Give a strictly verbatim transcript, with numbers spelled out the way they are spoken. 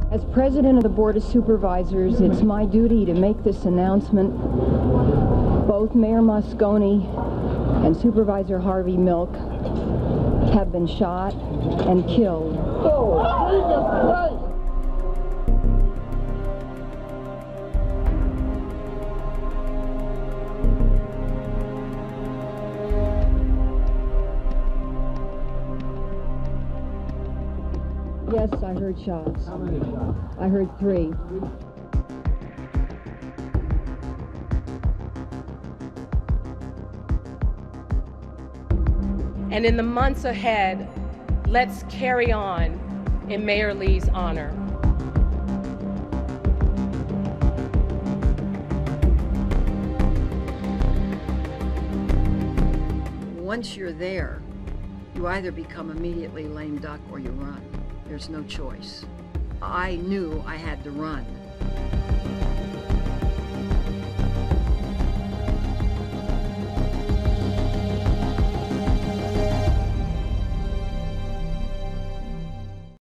As president of the Board of Supervisors, it's my duty to make this announcement. Both Mayor Moscone and Supervisor Harvey Milk have been shot and killed. Oh, Jesus Christ! Yes, I heard shots. How many shots? I heard three. And in the months ahead, let's carry on in Mayor Lee's honor. Once you're there, you either become immediately lame duck or you run. There's no choice. I knew I had to run.